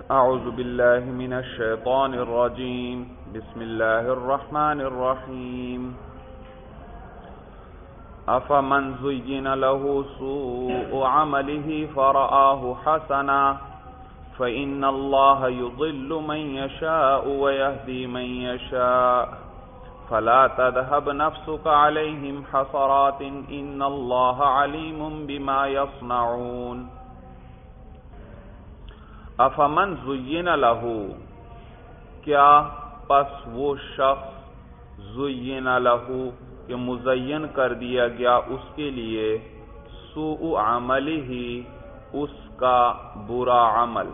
اعوذ باللہ من الشیطان الرجیم بسم اللہ الرحمن الرحیم افمن زین له سوء عمله فرآه حسنا فإن اللہ یضل من یشاء ویہدی من یشاء فلا تذهب نفسك عليهم حسرات ان اللہ علیم بما يصنعون افمن زین لہ کیا پس وہ شخص زین لہ کہ مزین کر دیا گیا اس کے لیے سوء عملہ اس کا برا عمل،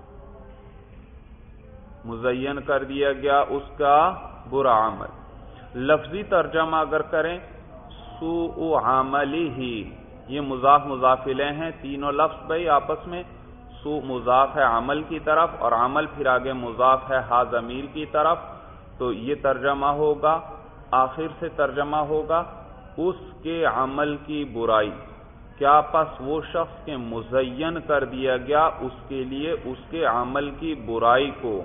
مزین کر دیا گیا اس کا برا عمل۔ لفظی ترجمہ اگر کریں سوء عملہ، یہ مضاف مضاف الیہ ہیں، تینوں لفظ بھائی آپس میں، سوء مضاف ہے عمل کی طرف اور عمل پھر آگے مضاف ہے ہا ضمیر کی طرف، تو یہ ترجمہ ہوگا، آخر سے ترجمہ ہوگا اس کے عمل کی برائی۔ کیا پس وہ شخص کے مزین کر دیا گیا اس کے لیے اس کے عمل کی برائی کو،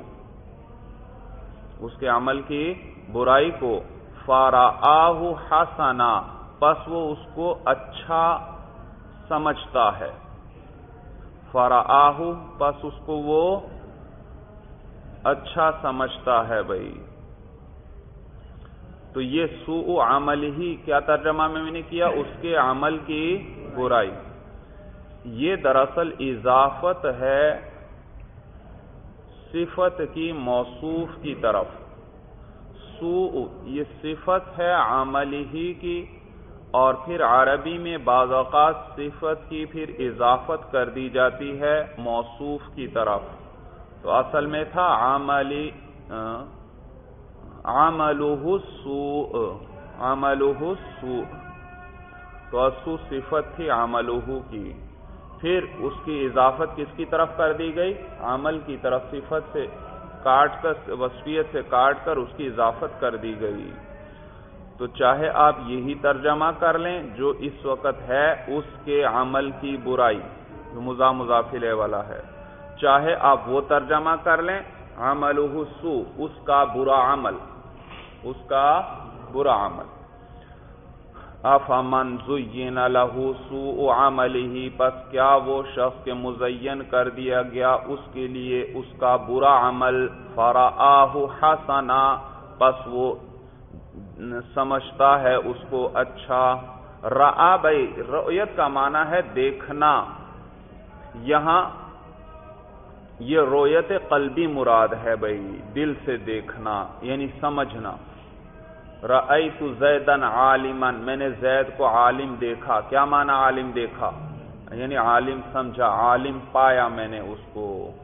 اس کے عمل کی برائی کو، فرآہ حسنا، پس وہ اس کو اچھا سمجھتا ہے، فرآہ پس اس کو وہ اچھا سمجھتا ہے بھائی۔ تو یہ سوء عمل ہی کیا ترجمہ میں نے کیا، اس کے عمل کی برائی۔ یہ دراصل اضافت ہے صفت کی موصوف کی طرف۔ سوء یہ صفت ہے عمل ہی کی، اور پھر عربی میں بعض اوقات صفت کی پھر اضافت کر دی جاتی ہے موصوف کی طرف۔ تو اصل میں تھا عملہ السوء، عملہ السوء، تو السوء صفت تھی عملہ کی، پھر اس کی اضافت کس کی طرف کر دی گئی، عمل کی طرف، صفت سے کاٹ کر، وصفیت سے کاٹ کر اس کی اضافت کر دی گئی۔ تو چاہے آپ یہی ترجمہ کر لیں جو اس وقت ہے اس کے عمل کی برائی، جو مضاف مضاف الیہ والا ہے، چاہے آپ وہ ترجمہ کر لیں عملہ السوء، اس کا برا عمل، اس کا برا عمل۔ افمن زین لہ سوء عملہ، پس کیا وہ شخص کے مزین کر دیا گیا اس کے لیے اس کا برا عمل، فرآہ حسنا، پس وہ سمجھتا ہے اس کو اچھا۔ رآ بھائی رؤیت کا معنی ہے دیکھنا، یہاں یہ رؤیت قلبی مراد ہے بھائی، دل سے دیکھنا یعنی سمجھنا۔ رأیت زیدا عالما، میں نے زید کو عالم دیکھا، کیا معنی عالم دیکھا، یعنی عالم سمجھا، عالم پایا میں نے اس کو۔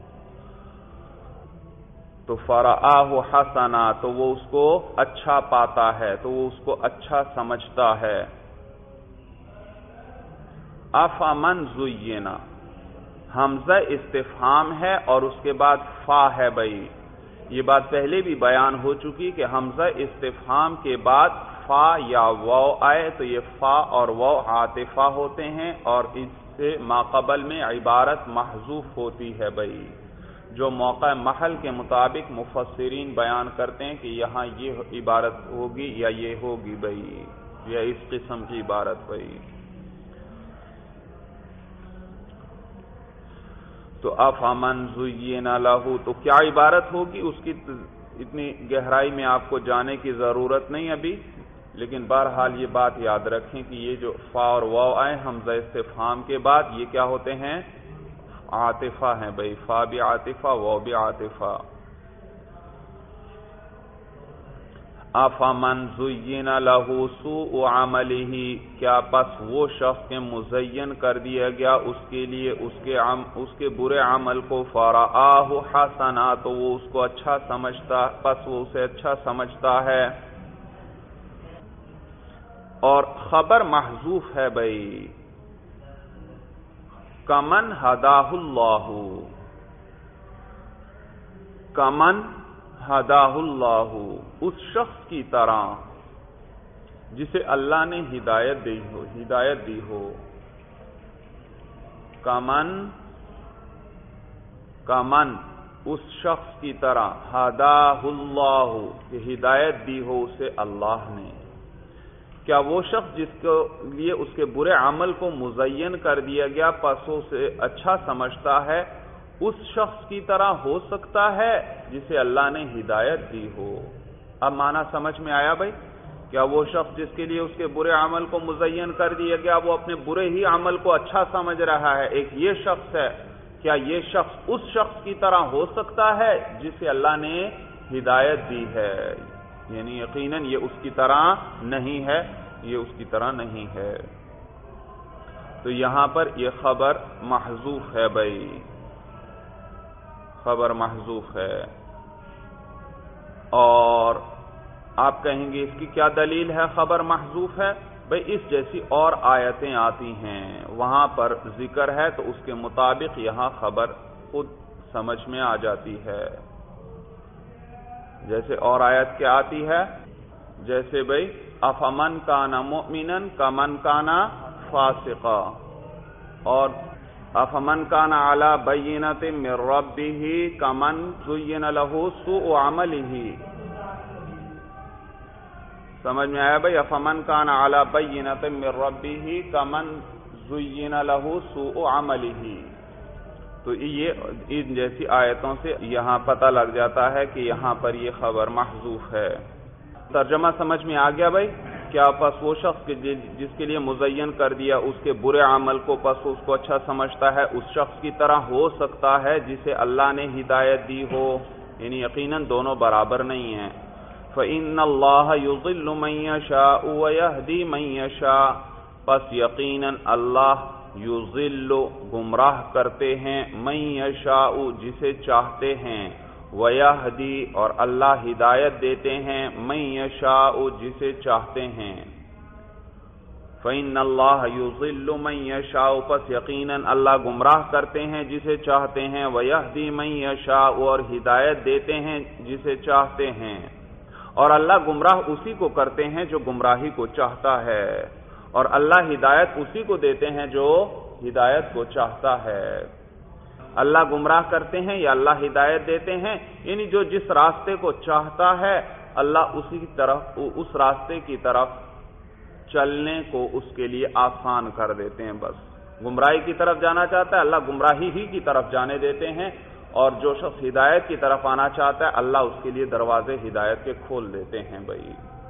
تو فرآہ حسنا، تو وہ اس کو اچھا پاتا ہے، تو وہ اس کو اچھا سمجھتا ہے۔ افمن زین، حمزہ استفہام ہے اور اس کے بعد فا ہے بھائی، یہ بات پہلے بھی بیان ہو چکی کہ حمزہ استفہام کے بعد فا یا واو آئے تو یہ فا اور واو عاطفہ ہوتے ہیں، اور اس سے ماقبل میں عبارت محذوف ہوتی ہے بھائی، جو موقع محل کے مطابق مفسرین بیان کرتے ہیں کہ یہاں یہ عبارت ہوگی یا یہ ہوگی بھائی، یا اس قسم کی عبارت بھائی۔ تو افمن زین لہ، تو کیا عبارت ہوگی اس کی اتنی گہرائی میں آپ کو جانے کی ضرورت نہیں ابھی، لیکن بہرحال یہ بات یاد رکھیں کہ یہ جو فا اور واو آئے حمزہ استفہام کے بعد یہ کیا ہوتے ہیں، عاطفہ ہیں بھائی، فا بھی عاطفہ واو بھی عاطفہ۔ افمن زین لہ سوء عملہ، کیا پس وہ شخص کے مزین کر دیا گیا اس کے لیے اس کے برے عمل کو، فرآہ حسنا، تو وہ اس کو اچھا سمجھتا، پس وہ اسے اچھا سمجھتا ہے۔ اور خبر محذوف ہے بھائی، کمن ہداہ اللہ، کمن ہداہ اللہ، اس شخص کی طرح جسے اللہ نے ہدایت دی ہو، کمن اس شخص کی طرح ہداہ اللہ کہ ہدایت دی ہو اسے اللہ نے. کیا وہ شخص جس کے لیے اس کے برے عمل کو مزین کر دیا گیا پس اسے اچھا سمجھتا ہے اس شخص کی طرح ہو سکتا ہے جسے اللہ نے ہدایت دی ہو؟ اب معنی سمجھ میں آیا بھائی؟ کیا وہ شخص جس کے لیے اس کے برے عمل کو مزین کر دیا گیا وہ اپنے برے ہی عمل کو اچھا سمجھ رہا ہے، ایک یہ شخص ہے، کیا یہ شخص اس شخص کی طرح ہو سکتا ہے جسے اللہ نے ہدایت دی ہے؟ یعنی یقیناً یہ اس کی طرح نہیں ہے، یہ اس کی طرح نہیں ہے. تو یہاں پر یہ خبر محذوف ہے بھائی، خبر محذوف ہے. اور آپ کہیں گے اس کی کیا دلیل ہے خبر محذوف ہے؟ بھئی اس جیسی اور آیتیں آتی ہیں وہاں پر ذکر ہے تو اس کے مطابق یہاں خبر خود سمجھ میں آ جاتی ہے. جیسے اور آیت کیا آتی ہے؟ جیسے بھئی افمن کان مؤمنا کمن کان فاسقا، اور افمن کان علی بینۃ من ربہ کمن زین لہ سوء عملہ. سمجھ میں آیا بھئی؟ افمن کان علی بینۃ من ربہ کمن زین لہ سوء عملہ. تو یہ ان جیسی آیتوں سے یہاں پتہ لگ جاتا ہے کہ یہاں پر یہ خبر محذوف ہے. ترجمہ سمجھ میں آ گیا بھائی؟ کیا پس وہ شخص جس کے لیے مزین کر دیا اس کے برے عمل کو پس اس کو اچھا سمجھتا ہے اس شخص کی طرح ہو سکتا ہے جسے اللہ نے ہدایت دی ہو؟ یعنی یقیناً دونوں برابر نہیں ہیں. فَإِنَّ اللَّهَ يُضِلُّ مَن يَشَاءُ وَيَهْدِي مَن يَشَاءُ، پس یقیناً اللہ یضل گمراہ کرتے ہیں من یشاء جسے چاہتے ہیں، ویہدی اور اللہ ہدایت دیتے ہیں من یشاء جسے چاہتے ہیں. فإن اللہ یضل من یشاء، پس یقیناً اللہ گمراہ کرتے ہیں جسے چاہتے ہیں، ویہدی من یشاء اور ہدایت دیتے ہیں جسے چاہتے ہیں. اور اللہ گمراہ اسی کو کرتے ہیں جو گمراہی کو چاہتا ہے، اور اللہ ہدایت اسی کو دیتے ہیں جو ہدایت کو چاہتا ہے. اللہ گمراہ کرتے ہیں یا اللہ ہدایت دیتے ہیں، یعنی جو جس راستے کو چاہتا ہے اللہ اسی کی طرف اس راستے کی طرف چلنے کو اس کے لیے آسان کر دیتے ہیں. بس گمراہی کی طرف جانا چاہتا ہے اللہ گمراہی ہی کی طرف جانے دیتے ہیں، اور جو شخص ہدایت کی طرف آنا چاہتا ہے اللہ اس کے لیے دروازے ہدایت کے کھول دیتے ہیں. بھائی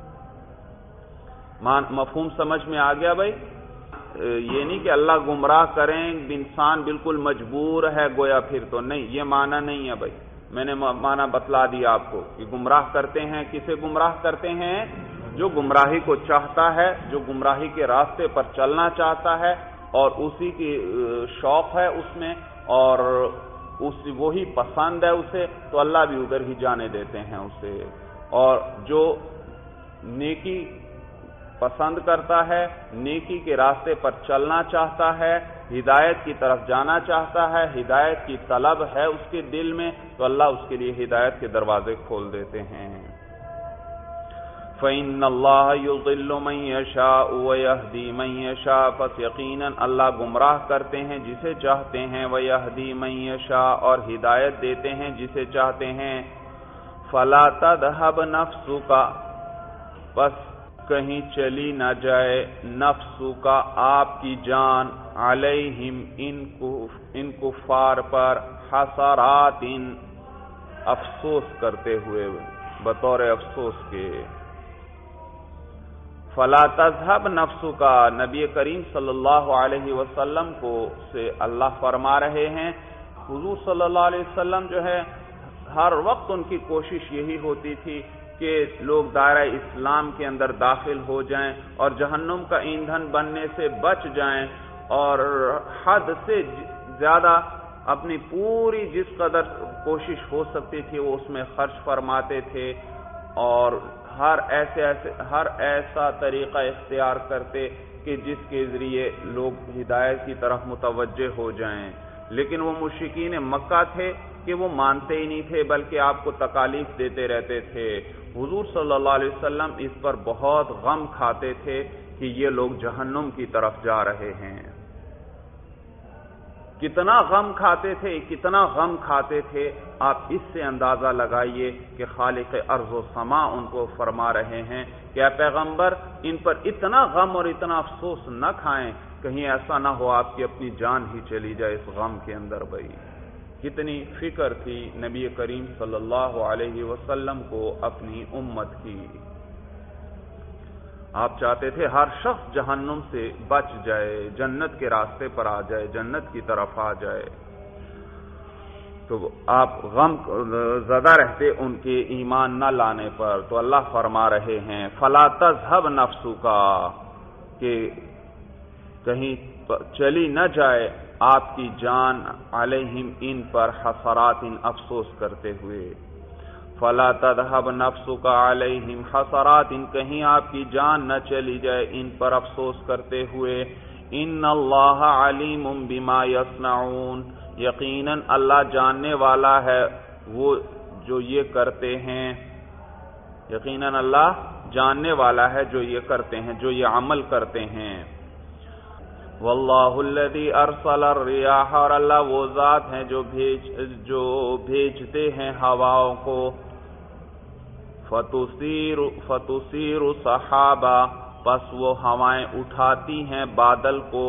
مفہوم سمجھ میں آ گیا بھائی؟ یہ نہیں کہ اللہ گمراہ کریں انسان بالکل مجبور ہے گویا، پھر تو نہیں، یہ معنی نہیں ہے بھائی. میں نے معنی بتلا دیا آپ کو کہ گمراہ کرتے ہیں، کسے گمراہ کرتے ہیں؟ جو گمراہی کو چاہتا ہے، جو گمراہی کے راستے پر چلنا چاہتا ہے اور اسی کی شوق ہے اس میں اور وہی پسند ہے اسے، تو اللہ بھی ادھر ہی جانے دیتے ہیں اسے. اور جو نیکی پسند کرتا ہے، نیکی کے راستے پر چلنا چاہتا ہے، ہدایت کی طرف جانا چاہتا ہے، ہدایت کی طلب ہے اس کے دل میں، تو اللہ اس کے لیے ہدایت کے دروازے کھول دیتے ہیں. فَإِنَّ اللَّهَ يُضِلُّ مَن يَشَاءُ وَيَهْدِي مَن يَشَاءُ، پس یقیناً اللہ گمراہ کرتے ہیں جسے چاہتے ہیں، وَيَهْدِي مَن يَشَاءُ اور ہدایت دیتے ہیں جسے چاہتے ہیں. فَلَا تَذْهَبْ نَفْسُكَ، پس کہیں چلی نہ جائے نفسو کا آپ کی جان، علیہم ان کفار پر، حسرات افسوس کرتے ہوئے، بطور افسوس کے. فلا تذهب نفسو کا نبی کریم صلی اللہ علیہ وسلم کو سے اللہ فرما رہے ہیں. حضور صلی اللہ علیہ وسلم جو ہے ہر وقت ان کی کوشش یہی ہوتی تھی کہ لوگ دائرہ اسلام کے اندر داخل ہو جائیں اور جہنم کا ایندھن بننے سے بچ جائیں، اور حد سے زیادہ اپنی پوری جس قدر کوشش ہو سکتی تھی وہ اس میں خرچ فرماتے تھے، اور ہر ایسا طریقہ اختیار کرتے کہ جس کے ذریعے لوگ ہدایت کی طرف متوجہ ہو جائیں. لیکن وہ مشرکین مکہ تھے کہ وہ مانتے ہی نہیں تھے بلکہ آپ کو تکالیف دیتے رہتے تھے. حضور صلی اللہ علیہ وسلم اس پر بہت غم کھاتے تھے کہ یہ لوگ جہنم کی طرف جا رہے ہیں. کتنا غم کھاتے تھے، کتنا غم کھاتے تھے. آپ اس سے اندازہ لگائیے کہ خالق ارض و سما ان کو فرما رہے ہیں کہ اے پیغمبر ان پر اتنا غم اور اتنا افسوس نہ کھائیں، کہیں ایسا نہ ہو آپ کی اپنی جان ہی چلی جائے اس غم کے اندر. بھائی کتنی فکر تھی نبی کریم صلی اللہ علیہ وسلم کو اپنی امت کی. آپ چاہتے تھے ہر شخص جہنم سے بچ جائے، جنت کے راستے پر آ جائے، جنت کی طرف آ جائے. تو آپ غم زدہ رہتے ان کے ایمان نہ لانے پر. تو اللہ فرما رہے ہیں فلا تذهب نفسک، کہ کہیں چلی نہ جائے آپ کی جان علیہم ان پر حسرات افسوس کرتے ہوئے. فلا تذهب نفسک علیہم حسرات، کہیں آپ کی جان نہ چلی جائے ان پر افسوس کرتے ہوئے. ان اللہ علیم بما یصنعون، یقیناً اللہ جاننے والا ہے وہ جو یہ کرتے ہیں. یقیناً اللہ جاننے والا ہے جو یہ کرتے ہیں، جو یہ عمل کرتے ہیں. واللہ الذی ارسل الرياح، اور اللہ وہ ذات ہیں جو بھیجتے ہیں ہواؤں کو. فتثیر سحابا، پس وہ ہوائیں اٹھاتی ہیں بادل کو.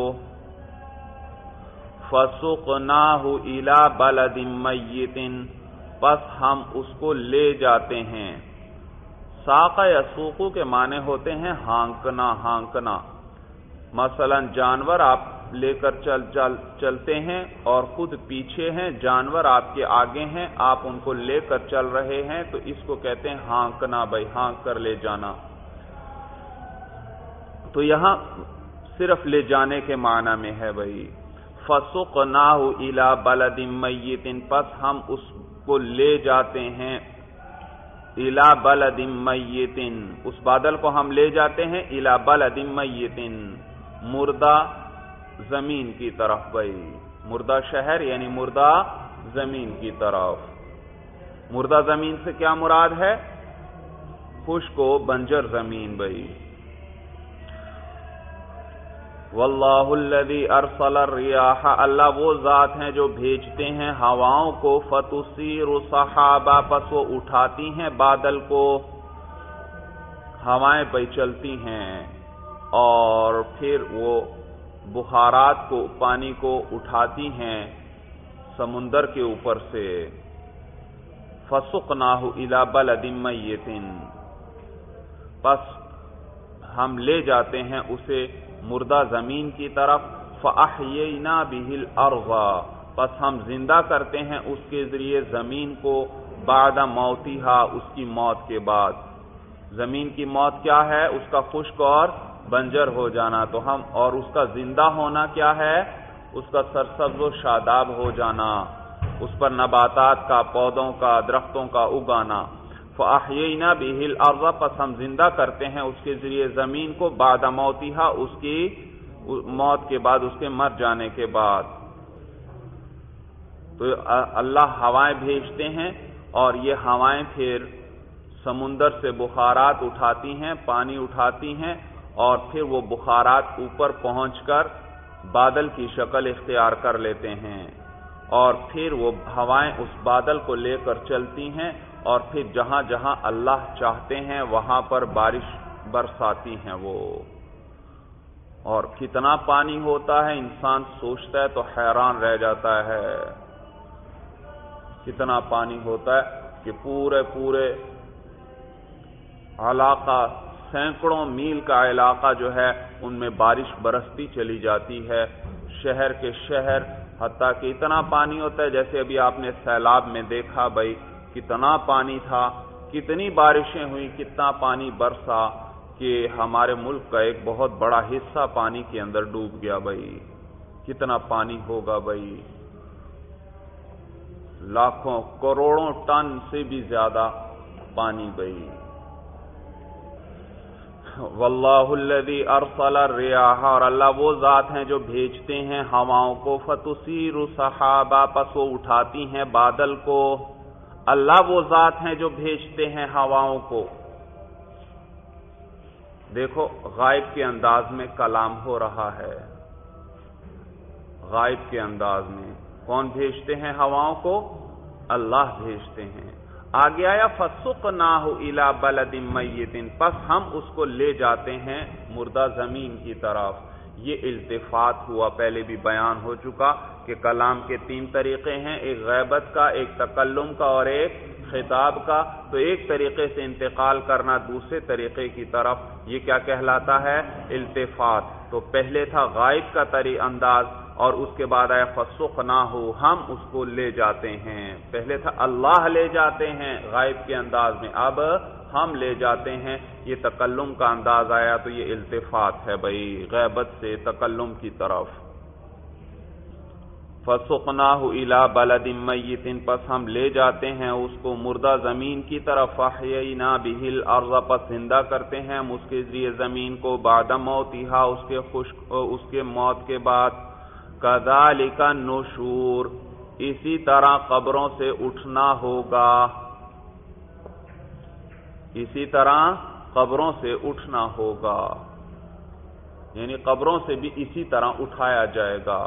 فسقناہ الی بلد میت، پس ہم اس کو لے جاتے ہیں. ساق یسوق کے معنی ہوتے ہیں ہانکنا، ہانکنا. مثلا جانور آپ لے کر چلتے ہیں اور خود پیچھے ہیں، جانور آپ کے آگے ہیں، آپ ان کو لے کر چل رہے ہیں، تو اس کو کہتے ہیں ہانکنا. بھائی ہانک کر لے جانا. تو یہاں صرف لے جانے کے معنی میں ہے. بھائی فسقناہ الی بلد میت، پس ہم اس کو لے جاتے ہیں الی بلد میت، اس بادل کو ہم لے جاتے ہیں الی بلد میت، مردہ زمین کی طرف. بھائی مردہ شہر یعنی مردہ زمین کی طرف. مردہ زمین سے کیا مراد ہے؟ خشک و بنجر زمین. بھائی واللہ الذی ارسل الرياح، اللہ وہ ذات ہیں جو بھیجتے ہیں ہواؤں کو. فتثیر سحابا، پس وہ اٹھاتی ہیں بادل کو. ہوائیں پہ چلتی ہیں اور پھر وہ بخارات کو، پانی کو اٹھاتی ہیں سمندر کے اوپر سے. فسقناہ الی بلد میت، پس ہم لے جاتے ہیں اسے مردہ زمین کی طرف. فاحیینا بہ الارض، پس ہم زندہ کرتے ہیں اس کے ذریعے زمین کو. بعد موتہا، اس کی موت کے بعد. زمین کی موت کیا ہے؟ اس کا خشک اور بنجر ہو جانا. تو ہم، اور اس کا زندہ ہونا کیا ہے؟ اس کا سرسبز و شاداب ہو جانا، اس پر نباتات کا، پودوں کا، درختوں کا اگانا. فاحیینا بہ الارض، پس ہم زندہ کرتے ہیں اس کے ذریعے زمین کو. بعد موتہا، اس کی موت کے بعد، اس کے مر جانے کے بعد. تو اللہ ہوائیں بھیجتے ہیں اور یہ ہوائیں پھر سمندر سے بخارات اٹھاتی ہیں، پانی اٹھاتی ہیں، اور پھر وہ بخارات اوپر پہنچ کر بادل کی شکل اختیار کر لیتے ہیں. اور پھر وہ ہوائیں اس بادل کو لے کر چلتی ہیں اور پھر جہاں جہاں اللہ چاہتے ہیں وہاں پر بارش برساتی ہیں وہ. اور کتنا پانی ہوتا ہے، انسان سوچتا ہے تو حیران رہ جاتا ہے. کتنا پانی ہوتا ہے کہ پورے علاقہ، سینکڑوں میل کا علاقہ جو ہے ان میں بارش برستی چلی جاتی ہے. شہر کے شہر، حتیٰ کہ اتنا پانی ہوتا ہے جیسے ابھی آپ نے سیلاب میں دیکھا. بھائی کتنا پانی تھا، کتنی بارشیں ہوئی، کتنا پانی برسا کہ ہمارے ملک کا ایک بہت بڑا حصہ پانی کے اندر ڈوب گیا. بھائی کتنا پانی ہوگا؟ بھائی لاکھوں کروڑوں ٹن سے بھی زیادہ پانی. بھائی واللہ الذی ارسل الرياح، اور اللہ وہ ذات ہیں جو بھیجتے ہیں ہواؤں کو. فتثیر سحابا، پس وہ اٹھاتی ہیں بادل کو. اللہ وہ ذات ہیں جو بھیجتے ہیں ہواؤں کو. دیکھو غائب کے انداز میں کلام ہو رہا ہے. غائب کے انداز میں. کون بھیجتے ہیں ہواؤں کو؟ اللہ بھیجتے ہیں. آگے آیا فَسُقْنَاهُ إِلَى بَلَدٍ مَيِّتٍ، پس ہم اس کو لے جاتے ہیں مردہ زمین کی طرف. یہ التفات ہوا، پہلے بھی بیان ہو چکا کہ کلام کے 3 طریقے ہیں، ایک غیبت کا، ایک تکلم کا اور ایک خطاب کا. تو ایک طریقے سے انتقال کرنا دوسرے طریقے کی طرف، یہ کیا کہلاتا ہے؟ التفات. تو پہلے تھا غائب کا انداز، اور اس کے بعد آیا فَسُقْنَاهُ، ہم اس کو لے جاتے ہیں. پہلے تھا اللہ لے جاتے ہیں غائب کے انداز میں، اب ہم لے جاتے ہیں. یہ تکلم کا انداز آیا تو یہ التفات ہے بھائی، غیبت سے تکلم کی طرف. فَسُقْنَاهُ إِلَى بَلَدٍ مَيِّتٍ، پس ہم لے جاتے ہیں اس کو مردہ زمین کی طرف. فَأَحْيَيْنَا بِهِ الْأَرْضَ، پس زندہ کرتے ہیں ہم اس کے ذریعے زمین کو. بَعْدَ مَوْتِهَا، اس کے موت کے بعد. كَذَلِكَ النُّشُورُ، اسی طرح قبروں سے اٹھنا ہوگا. اسی طرح قبروں سے اٹھنا ہوگا، یعنی قبروں سے بھی اسی طرح اٹھایا جائے گا.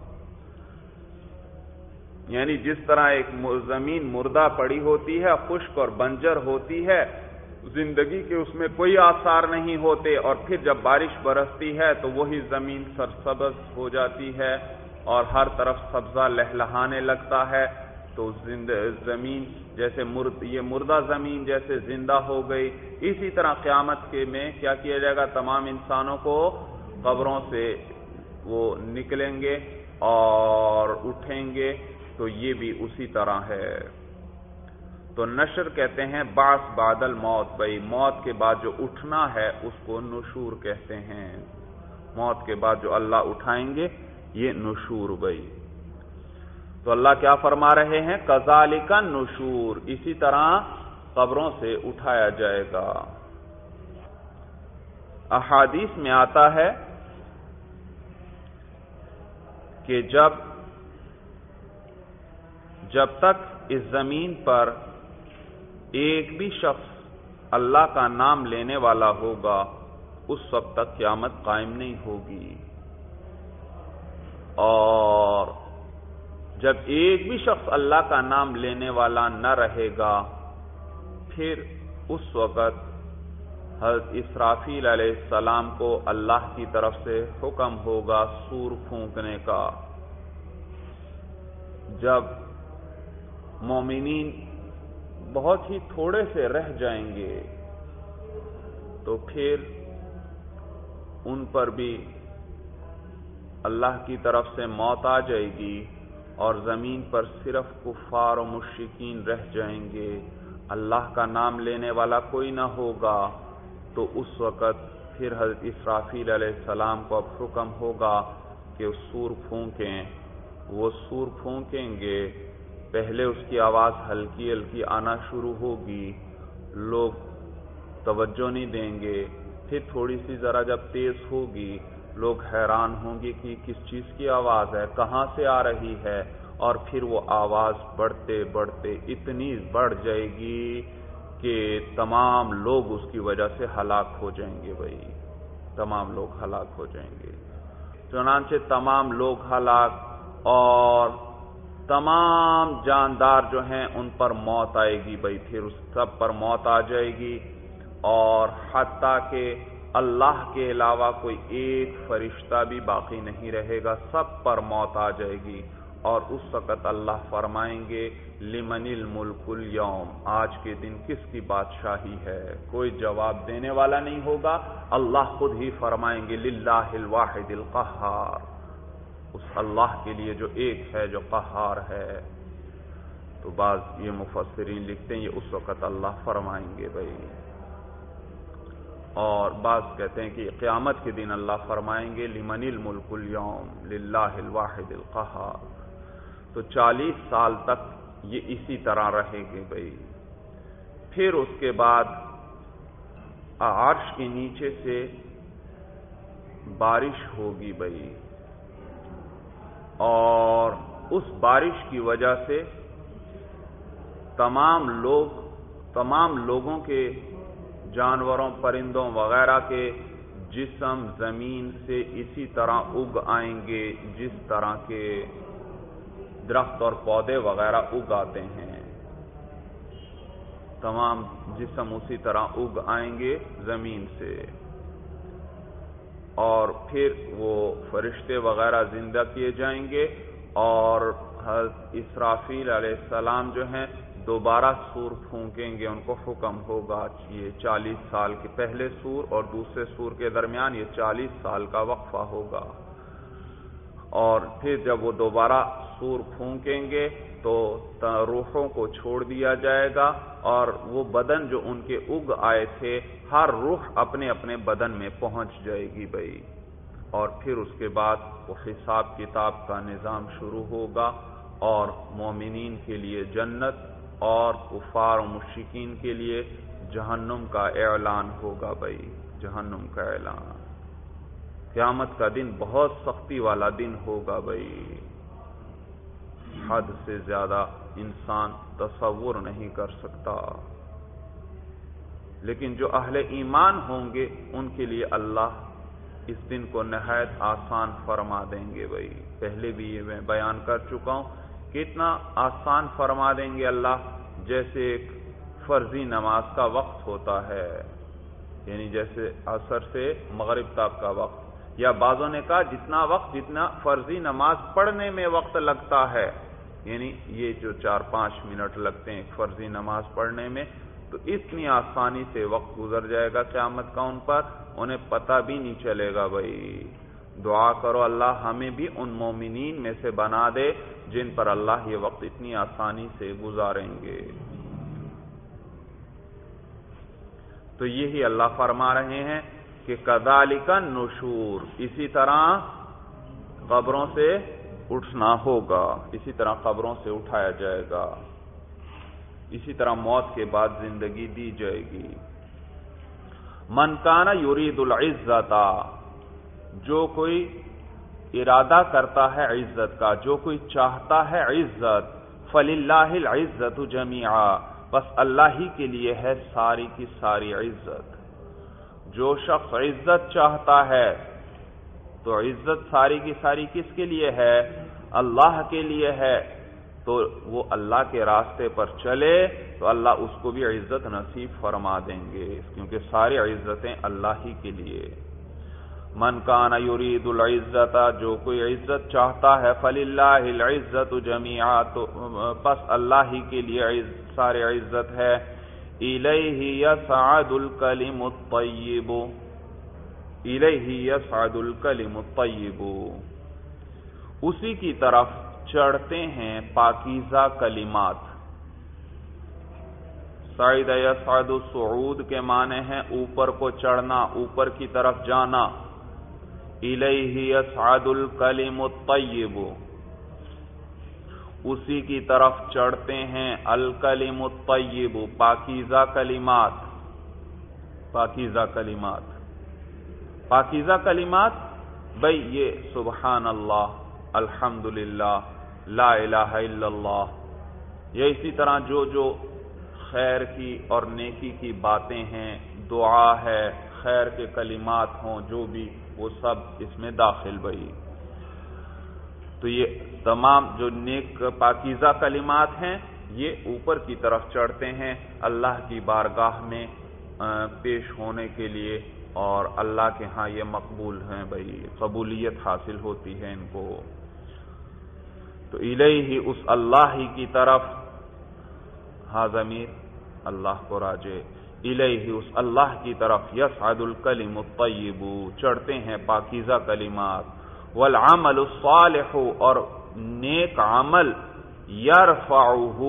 یعنی جس طرح ایک زمین مردہ پڑی ہوتی ہے، خشک اور بنجر ہوتی ہے، زندگی کے اس میں کوئی آثار نہیں ہوتے، اور پھر جب بارش برستی ہے تو وہی زمین سرسبز ہو جاتی ہے اور ہر طرف سبزہ لہلہانے لگتا ہے. تو زمین جیسے یہ مردہ زمین جیسے زندہ ہو گئی، اسی طرح قیامت کے میں کیا کیا جائے گا؟ تمام انسانوں کو قبروں سے وہ نکلیں گے اور اٹھیں گے. تو یہ بھی اسی طرح ہے. تو نشر کہتے ہیں بعث بعد الموت، بھائی موت کے بعد جو اٹھنا ہے اس کو نشور کہتے ہیں. موت کے بعد جو اللہ اٹھائیں گے یہ نشور بھائی. تو اللہ کیا فرما رہے ہیں؟ کذالک النشور، اسی طرح قبروں سے اٹھایا جائے گا. احادیث میں آتا ہے کہ جب تک اس زمین پر ایک بھی شخص اللہ کا نام لینے والا ہوگا اس وقت تک قیامت قائم نہیں ہوگی. اور جب ایک بھی شخص اللہ کا نام لینے والا نہ رہے گا پھر اس وقت حضرت اسرافیل علیہ السلام کو اللہ کی طرف سے حکم ہوگا سور پھونکنے کا. جب مومنین بہت ہی تھوڑے سے رہ جائیں گے تو پھر ان پر بھی اللہ کی طرف سے موت آ جائے گی اور زمین پر صرف کفار و مشرکین رہ جائیں گے. اللہ کا نام لینے والا کوئی نہ ہوگا. تو اس وقت پھر حضرت اسرافیل علیہ السلام کو اب حکم ہوگا کہ سور پھونکیں. وہ سور پھونکیں گے، پہلے اس کی آواز ہلکی ہلکی آنا شروع ہوگی، لوگ توجہ نہیں دیں گے. پھر تھوڑی سی ذرا جب تیز ہوگی لوگ حیران ہوں گے کہ کس چیز کی آواز ہے، کہاں سے آ رہی ہے. اور پھر وہ آواز بڑھتے بڑھتے اتنی بڑھ جائے گی کہ تمام لوگ اس کی وجہ سے ہلاک ہو جائیں گے. بھائی تمام لوگ ہلاک ہو جائیں گے. چنانچہ تمام لوگ ہلاک، اور تمام جاندار جو ہیں ان پر موت آئے گی. بھائی پھر اس سب پر موت آ جائے گی، اور حتیٰ کہ اللہ کے علاوہ کوئی ایک فرشتہ بھی باقی نہیں رہے گا، سب پر موت آ جائے گی. اور اس وقت اللہ فرمائیں گے لمن الملک اليوم، آج کے دن کس کی بادشاہی ہے؟ کوئی جواب دینے والا نہیں ہوگا. اللہ خود ہی فرمائیں گے للہ الواحد القہار، اس اللہ کے لیے جو ایک ہے، جو قہار ہے. تو بعض یہ مفسرین لکھتے ہیں یہ اس وقت اللہ فرمائیں گے بھائی. اور بعض کہتے ہیں کہ قیامت کے دن اللہ فرمائیں گے لمن الملک اليوم للہ الواحد القہار. تو 40 سال تک یہ اسی طرح رہے گے بھائی. پھر اس کے بعد عرش کے نیچے سے بارش ہوگی بھائی، اور اس بارش کی وجہ سے تمام لوگوں کے، جانوروں، پرندوں وغیرہ کے جسم زمین سے اسی طرح اگ آئیں گے جس طرح کے درخت اور پودے وغیرہ اگ آتے ہیں، تمام جسم اسی طرح اگ آئیں گے زمین سے، اور پھر وہ فرشتے وغیرہ زندہ کیے جائیں گے، اور حضرت اسرافیل علیہ السلام جو ہیں دوبارہ سور پھونکیں گے، ان کو حکم ہوگا، یہ 40 سال کے پہلے سور اور دوسرے سور کے درمیان یہ 40 سال کا وقفہ ہوگا، اور پھر جب وہ دوبارہ سور پھونکیں گے تو روحوں کو چھوڑ دیا جائے گا، اور وہ بدن جو ان کے اگ آئے تھے ہر روح اپنے اپنے بدن میں پہنچ جائے گی بھائی، اور پھر اس کے بعد وہ حساب کتاب کا نظام شروع ہوگا، اور مومنین کے لیے جنت اور کفار و مشرکین کے لیے جہنم کا اعلان ہوگا بھائی، جہنم کا اعلان۔ قیامت کا دن بہت سختی والا دن ہوگا بھائی، حد سے زیادہ انسان تصور نہیں کر سکتا، لیکن جو اہل ایمان ہوں گے ان کے لیے اللہ اس دن کو نہایت آسان فرما دیں گے بھائی، پہلے بھی یہ میں بیان کر چکا ہوں، کتنا آسان فرما دیں گے اللہ، جیسے ایک فرضی نماز کا وقت ہوتا ہے، یعنی جیسے عصر سے مغرب تک کا وقت، یا بعضوں نے کہا جتنا وقت جتنا فرضی نماز پڑھنے میں وقت لگتا ہے، یعنی یہ جو 4-5 منٹ لگتے ہیں ایک فرضی نماز پڑھنے میں، تو اتنی آسانی سے وقت گزر جائے گا قیامت کا ان پر، انہیں پتہ بھی نہیں چلے گا بھائی۔ دعا کرو اللہ ہمیں بھی ان مومنین میں سے بنا دے جن پر اللہ یہ وقت اتنی آسانی سے گزاریں گے۔ تو یہی اللہ فرما رہے ہیں کہ کذالک النشور، اسی طرح قبروں سے اٹھنا ہوگا، اسی طرح قبروں سے اٹھایا جائے گا، اسی طرح موت کے بعد زندگی دی جائے گی۔ من کان یرید العزت، جو کوئی ارادہ کرتا ہے عزت کا، جو کوئی چاہتا ہے عزت، فللہ العزت جمیعا، بس اللہ ہی کے لیے ہے ساری کی ساری عزت۔ جو شخص عزت چاہتا ہے تو عزت ساری کی ساری کس کے لیے ہے؟ اللہ کے لیے ہے، تو وہ اللہ کے راستے پر چلے تو اللہ اس کو بھی عزت نصیب فرما دیں گے، کیونکہ ساری عزتیں اللہ ہی کے لیے۔ من کان یرید العزت، جو کوئی عزت چاہتا ہے، فللہ العزت جمیعا، تو پس اللہ ہی کے لیے ساری عزت ہے۔ الیہ یصعد الکلم الطیب، الیہ یصعد الکلم الطیب، اسی کی طرف چڑھتے ہیں پاکیزہ کلمات۔ صعد یصعد، صعود کے معنی ہیں اوپر کو چڑھنا، اوپر کی طرف جانا۔ الیہ یصعد الکلم الطیب، اسی کی طرف چڑھتے ہیں الکلم الطیب، پاکیزہ کلمات، پاکیزہ کلمات۔ پاکیزہ کلمات بھئی یہ سبحان اللہ، الحمدللہ، لا الہ الا اللہ، یہ اسی طرح جو خیر کی اور نیکی کی باتیں ہیں، دعا ہے، خیر کے کلمات ہوں، جو بھی وہ سب اس میں داخل بھئی۔ تو یہ تمام جو نیک پاکیزہ کلمات ہیں یہ اوپر کی طرف چڑھتے ہیں اللہ کی بارگاہ میں پیش ہونے کے لیے، اور اللہ کے ہاں یہ مقبول ہیں بھئی، قبولیت حاصل ہوتی ہے ان کو۔ تو الیہ، اس اللہ ہی کی طرف، ہاں ضمیر اللہ کو راجع، الیہ، اس اللہ کی طرف، یصعد الکلم الطیب، چڑھتے ہیں پاکیزہ کلمات، والعمل الصالح، اور نیک عمل، یرفعہ،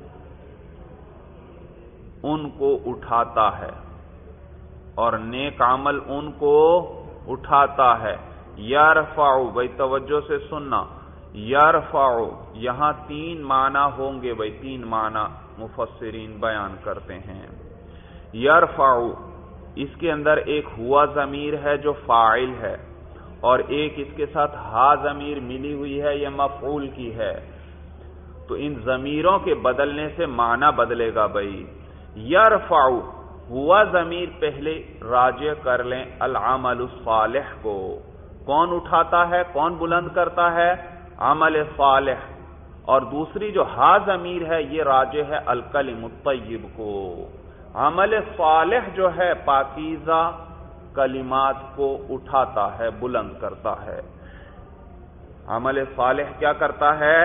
ان کو اٹھاتا ہے، اور نیک عمل ان کو اٹھاتا ہے۔ یرفع، بھائی توجہ سے سننا، یرفع یہاں 3 معنی ہوں گے بھائی، 3 معنی مفسرین بیان کرتے ہیں۔ یرفع، اس کے اندر ایک ہوا ضمیر ہے جو فاعل ہے، اور ایک اس کے ساتھ ہا ضمیر ملی ہوئی ہے، یہ مفعول کی ہے، تو ان ضمیروں کے بدلنے سے معنی بدلے گا بھائی۔ یرفع ہوا ضمیر پہلے راجع کر لیں العمل الصالح کو. کون اٹھاتا ہے، کون بلند کرتا ہے؟ عمل صالح. اور دوسری جو ہا ضمیر ہے یہ راجع ہے الکلم الطیب کو. عمل صالح جو ہے پاکیزہ کلمات کو اٹھاتا ہے، بلند کرتا ہے. عمل صالح کیا کرتا ہے؟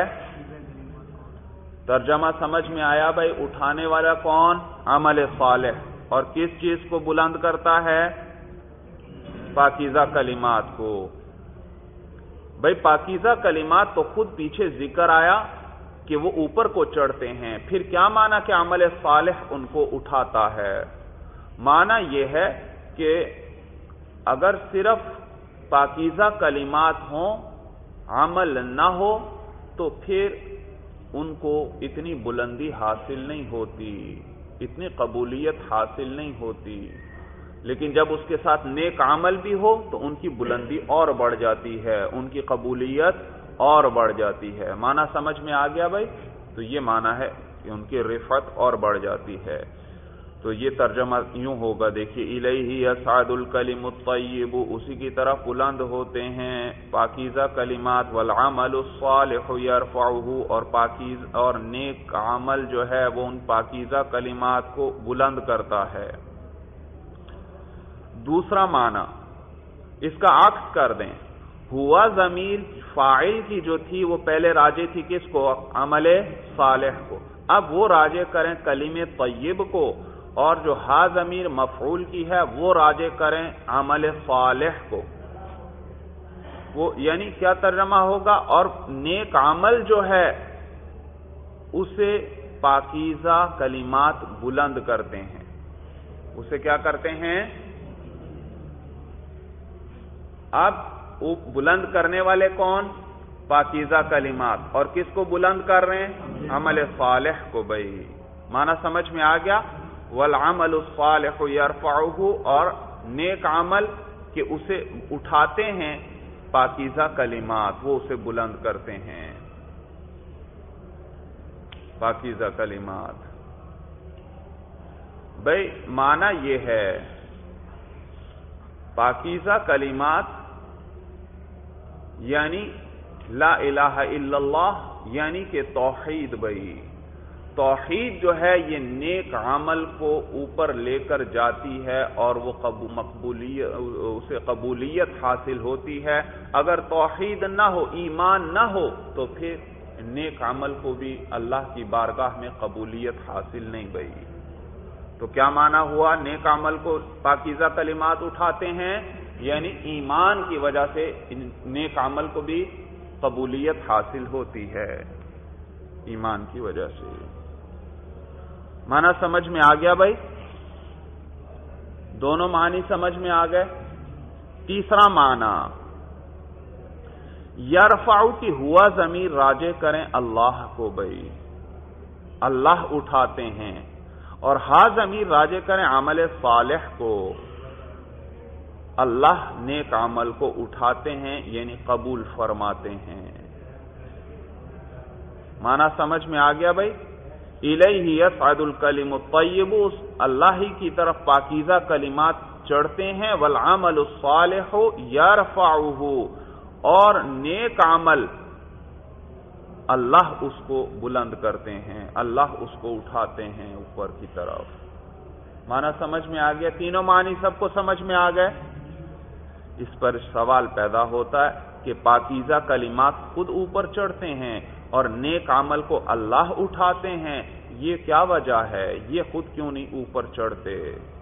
ترجمہ سمجھ میں آیا بھائی؟ اٹھانے والا کون؟ عمل صالح. اور کس چیز کو بلند کرتا ہے؟ پاکیزہ کلمات کو. بھائی پاکیزہ کلمات تو خود پیچھے ذکر آیا کہ وہ اوپر کو چڑھتے ہیں. پھر کیا معنی کہ عمل صالح ان کو اٹھاتا ہے؟ معنی یہ ہے کہ اگر صرف پاکیزہ کلمات ہوں، عمل نہ ہو، تو پھر ان کو اتنی بلندی حاصل نہیں ہوتی، اتنی قبولیت حاصل نہیں ہوتی. لیکن جب اس کے ساتھ نیک عمل بھی ہو تو ان کی بلندی اور بڑھ جاتی ہے، ان کی قبولیت اور بڑھ جاتی ہے. معنی سمجھ میں آ گیا بھائی؟ تو یہ معنی ہے کہ ان کی رفعت اور بڑھ جاتی ہے. تو یہ ترجمہ یوں ہوگا، دیکھیے الیہ یصعد الکلم الطیب، اسی کی طرف بلند ہوتے ہیں پاکیزہ کلمات، والعمل الصالح یرفعہ، اور نیک عمل جو ہے وہ ان پاکیزہ کلمات کو بلند کرتا ہے. دوسرا معنی اس کا عکس کر دیں. ہوا ضمیر فاعل کی جو تھی وہ پہلے راجع تھی کس کو؟ عمل صالح کو. اب وہ راجع کریں کلمہ طیب کو، اور جو ہا ضمیر مفعول کی ہے وہ راجع کریں عمل صالح کو. وہ یعنی کیا ترجمہ ہوگا؟ اور نیک عمل جو ہے اسے پاکیزہ کلمات بلند کرتے ہیں. اسے کیا کرتے ہیں؟ اب بلند کرنے والے کون؟ پاکیزہ کلمات. اور کس کو بلند کر رہے ہیں؟ عمل صالح کو. بھائی معنی سمجھ میں آ گیا؟ والعمل الصالح یرفعہ، اور نیک عمل کہ اسے اٹھاتے ہیں پاکیزہ کلمات، وہ اسے بلند کرتے ہیں. پاکیزہ کلمات بھائی معنی یہ ہے، پاکیزہ کلمات یعنی لا الہ الا اللہ، یعنی کہ توحید. بھائی توحید جو ہے یہ نیک عمل کو اوپر لے کر جاتی ہے اور وہ اسے قبولیت حاصل ہوتی ہے. اگر توحید نہ ہو، ایمان نہ ہو، تو پھر نیک عمل کو بھی اللہ کی بارگاہ میں قبولیت حاصل نہیں. بھائی تو کیا معنی ہوا؟ نیک عمل کو پاکیزہ کلمات اٹھاتے ہیں، یعنی ایمان کی وجہ سے نیک عمل کو بھی قبولیت حاصل ہوتی ہے، ایمان کی وجہ سے. معنی سمجھ میں آ گیا بھائی؟ دونوں معنی سمجھ میں آ گئے. تیسرا معنی یرفع کی ہوا ضمیر راجع کریں اللہ کو. بھائی اللہ اٹھاتے ہیں، اور ہا ضمیر راجع کریں عمل صالح کو. اللہ نیک عمل کو اٹھاتے ہیں یعنی قبول فرماتے ہیں. معنی سمجھ میں آ گیا بھائی؟ الیہ یصعد الکلم الطیب، اللہ ہی کی طرف پاکیزہ کلمات چڑھتے ہیں. والعمل الصالح یرفعہ، اور نیک عمل اللہ اس کو بلند کرتے ہیں، اللہ اس کو اٹھاتے ہیں اوپر کی طرف. معنی سمجھ میں آ گیا؟ تینوں معنی سب کو سمجھ میں آ گئے. اس پر سوال پیدا ہوتا ہے کہ پاکیزہ کلمات خود اوپر چڑھتے ہیں اور نیک عمل کو اللہ اٹھاتے ہیں، یہ کیا وجہ ہے؟ یہ خود کیوں نہیں اوپر چڑھتے؟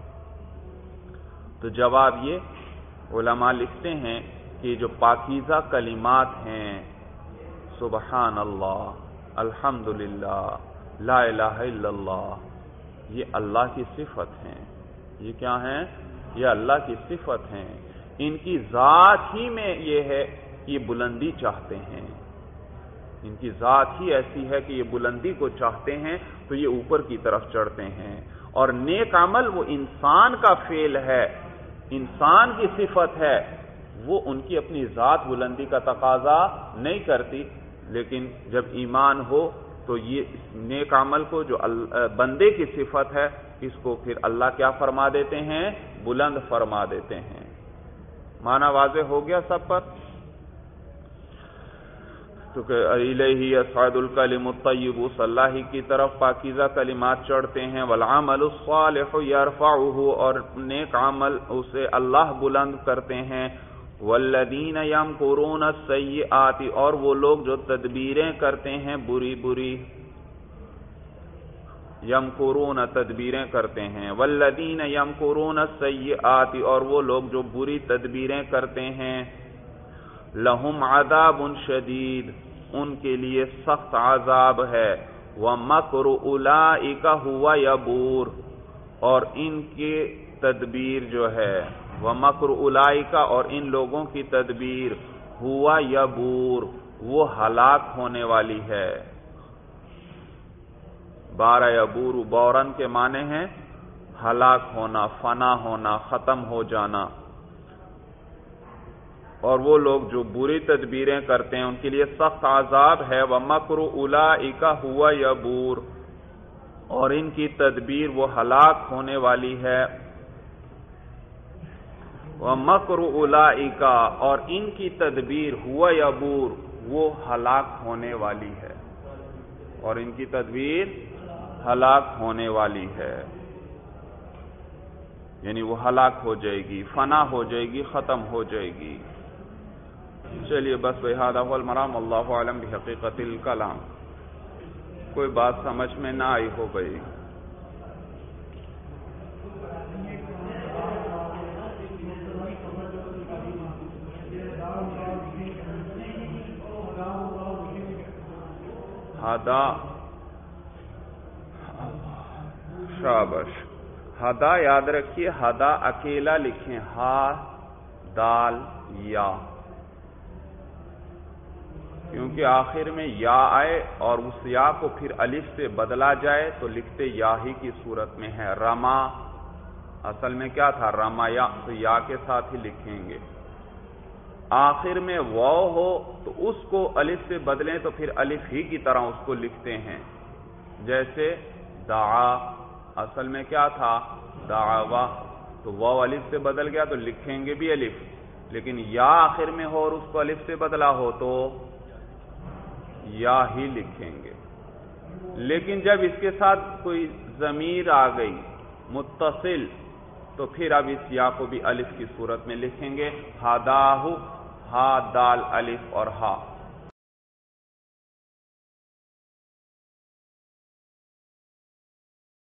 تو جواب یہ علماء لکھتے ہیں کہ جو پاکیزہ کلمات ہیں، سبحان اللہ، الحمدللہ، لا الہ الا اللہ، یہ اللہ کی صفت ہیں. یہ کیا ہیں؟ یہ اللہ کی صفت ہیں. ان کی ذات ہی میں یہ ہے کہ یہ بلندی چاہتے ہیں. ان کی ذات ہی ایسی ہے کہ یہ بلندی کو چاہتے ہیں، تو یہ اوپر کی طرف چڑھتے ہیں. اور نیک عمل وہ انسان کا فعل ہے، انسان کی صفت ہے، وہ ان کی اپنی ذات بلندی کا تقاضا نہیں کرتی. لیکن جب ایمان ہو تو یہ نیک عمل کو جو بندے کی صفت ہے اس کو پھر اللہ کیا فرما دیتے ہیں؟ بلند فرما دیتے ہیں۔ معنی واضح ہو گیا سب پر؟ تو کہ الیہ یصعد الکلم الطیب، اس اللہ ہی کی طرف پاکیزہ کلمات چڑھتے ہیں، والعمل الصالح یرفعہ، اور نیک عمل اسے اللہ بلند کرتے ہیں، والذین یمکرون السیئات، اور وہ لوگ جو تدبیریں کرتے ہیں بری بری، یمکرون تدبیریں کرتے ہیں، والذین یمکرون السیئات، اور وہ لوگ جو بری تدبیریں کرتے ہیں، لہم عذاب شدید، ان کے لیے سخت عذاب ہے، ومکر اولئک هو یبور، اور ان کی تدبیر جو ہے، ومکر اولئک، اور ان لوگوں کی تدبیر، هو یبور، وہ ہلاک ہونے والی ہے۔ بارہ یبور بورن کے معنی ہیں ہلاک ہونا، فنا ہونا، ختم ہو جانا۔ اور وہ لوگ جو بری تدبیریں کرتے ہیں ان کے لیے سخت عذاب ہے، وَمَكْرُ أُولَئِكَ هُوَ یبور، اور ان کی تدبیر وہ ہلاک ہونے والی ہے۔ وَمَكْرُ أُولَئِكَ، اور ان کی تدبیر هُوَ یبور، وہ ہلاک ہونے والی ہے، اور ان کی تدبیر ہلاک ہونے والی ہے، یعنی وہ ہلاک ہو جائے گی، فنا ہو جائے گی، ختم ہو جائے گی۔ چلیے بس بہذا هو المرام، اللہ اعلم بحقیقت الکلام۔ کوئی بات سمجھ میں نہ آئی ہو گئی؟ ہدا، شابش، ہدا یاد رکھیے، ہدا اکیلا لکھیں، ہا دال یا، کیونکہ آخر میں یا آئے اور اس یا کو پھر الف سے بدلا جائے تو لکھتے یا ہی کی صورت میں ہے۔ رما اصل میں کیا تھا؟ رما یا، تو یا کے ساتھ ہی لکھیں گے۔ آخر میں واو ہو تو اس کو الف سے بدلیں تو پھر الف ہی کی طرح اس کو لکھتے ہیں، جیسے دعا اصل میں کیا تھا؟ دعوا، تو واو الف سے بدل گیا تو لکھیں گے بھی الف، لیکن یا آخر میں ہو اور اس کو الف سے بدلا ہو تو یا ہی لکھیں گے۔ لیکن جب اس کے ساتھ کوئی ضمیر آ گئی متصل تو پھر اب اس یا کو بھی الف کی صورت میں لکھیں گے، ہداہ، ہا دال الف اور ہا۔